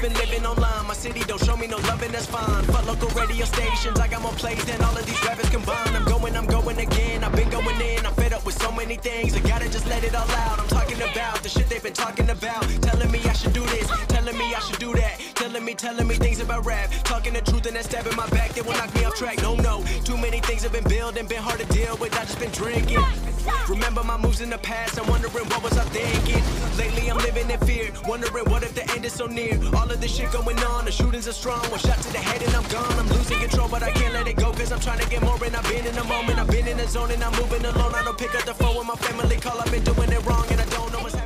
been living online. My city don't show me no love and that's fine. Fuck local radio stations, I got more plays than all of these rappers combined. I'm going again, I've been going in. I'm fed up with so many things, I gotta just let it all out. I'm talking about the shit they've been talking about. Telling me I should do this, telling me I should do that. Telling me things about rap. Talking the truth and that stab in my back, they will knock me off track. No, too many things have been building, been hard to deal with, I just been drinking. Remember my moves in the past, I'm wondering what was I thinking. Lately I'm living in fear, wondering what if the end is so near. All of this shit going on, the shootings are strong. One shot to the head and I'm gone. I'm losing control but I can't let it go, cause I'm trying to get more. And I've been in the moment, I've been in the zone, and I'm moving alone. I don't pick up the phone when my family call, I've been doing it wrong and I don't know what's happening.